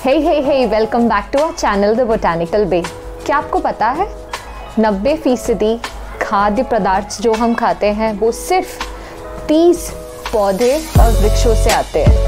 Hey welcome back to our channel the Botanical Bay. क्या आपको पता है 90% खाद्य पदार्थ जो हम खाते हैं वो सिर्फ 30 पौधे और वृक्षों से आते हैं।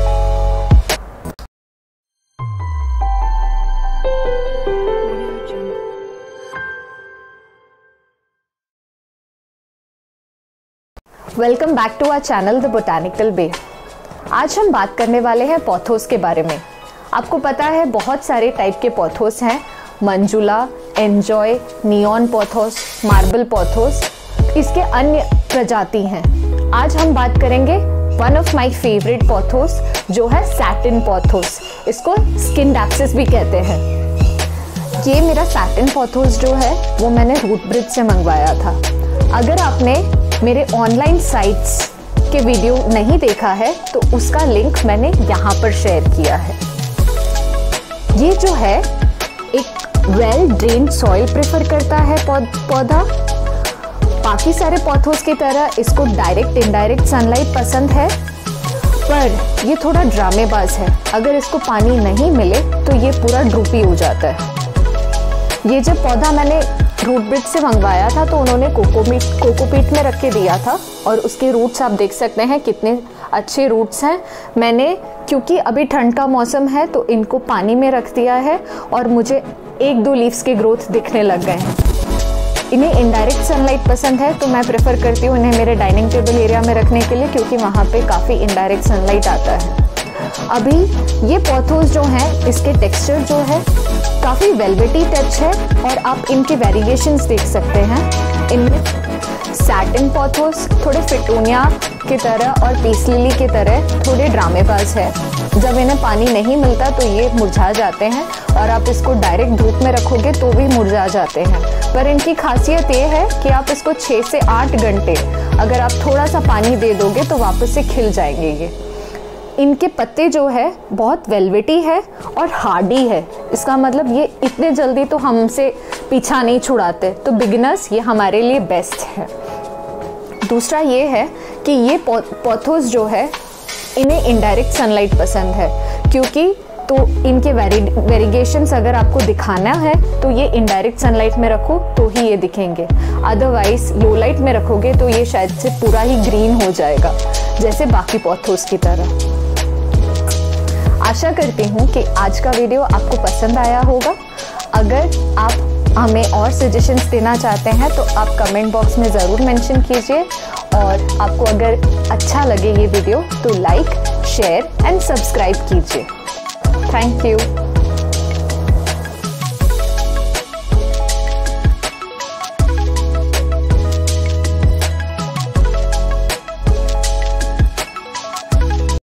Welcome back to our channel the Botanical Bay. आज हम बात करने वाले हैं पॉथोस के बारे में। आपको पता है बहुत सारे टाइप के पॉथोस हैं, Manjula, enjoy, neon pothos, marble pothos, इसके अन्य प्रजाति हैं। आज हम बात करेंगे one of my favourite pothos जो है सैटिन पॉथोस। इसको स्किनडैप्सिस भी कहते हैं। ये मेरा सैटिन पॉथोस जो है वो मैंने रूट ब्रिज से मंगवाया था। अगर आपने मेरे ऑनलाइन साइट्स के वीडियो नहीं देखा है तो उसका लिंक मैंने यहाँ पर शेयर किया है। ये जो है एक वेल ड्रेन्ड सॉइल प्रेफर करता है पौधा। बाकी सारे पौधों की तरह इसको डायरेक्ट इनडायरेक्ट सनलाइट पसंद है, पर ये थोड़ा ड्रामेबाज है। अगर इसको पानी नहीं मिले तो ये पूरा ड्रूपी हो जाता है। ये जब पौधा मैंने रूट ब्रिज से मंगवाया था तो उन्होंने कोकोपीट में रख के दिया था और उसके रूट्स आप देख सकते हैं कितने अच्छे रूट्स हैं। मैंने क्योंकि अभी ठंड का मौसम है तो इनको पानी में रख दिया है और मुझे 1-2 लीव्स के ग्रोथ दिखने लग गए हैं। इन्हें इनडायरेक्ट सनलाइट पसंद है तो मैं प्रेफर करती हूँ इन्हें मेरे डाइनिंग टेबल एरिया में रखने के लिए, क्योंकि वहाँ पे काफ़ी इनडायरेक्ट सनलाइट आता है। अभी ये पॉथोस जो हैं इसके टेक्सचर जो है काफ़ी वेलवेटी टच है और आप इनके वेरिएशंस देख सकते हैं। इनमें सैटिन पॉथोस थोड़े फिटोनिया की तरह और पीस लिली की तरह थोड़े ड्रामेबाज है। जब इन्हें पानी नहीं मिलता तो ये मुरझा जाते हैं और आप इसको डायरेक्ट धूप में रखोगे तो भी मुरझा जाते हैं। पर इनकी खासियत ये है कि आप इसको 6 से 8 घंटे अगर आप थोड़ा सा पानी दे दोगे तो वापस से खिल जाएंगे। ये इनके पत्ते जो है बहुत वेलवेटी है और हार्डी है। इसका मतलब ये इतने जल्दी तो हमसे पीछा नहीं छुड़ाते, तो बिगिनर्स ये हमारे लिए बेस्ट है। दूसरा ये है कि ये पॉथोस जो है इन्हें इनडायरेक्ट सनलाइट पसंद है, क्योंकि तो इनके वेरिएशंस अगर आपको दिखाना है तो ये इनडायरेक्ट सनलाइट में रखो तो ही ये दिखेंगे। अदरवाइज लो लाइट में रखोगे तो ये शायद से पूरा ही ग्रीन हो जाएगा जैसे बाकी पॉथोस की तरह। आशा करती हूँ कि आज का वीडियो आपको पसंद आया होगा। अगर आप हमें और सजेशंस देना चाहते हैं तो आप कमेंट बॉक्स में ज़रूर मेंशन कीजिए, और आपको अगर अच्छा लगे ये वीडियो तो लाइक, शेयर एंड सब्सक्राइब कीजिए। Thank you.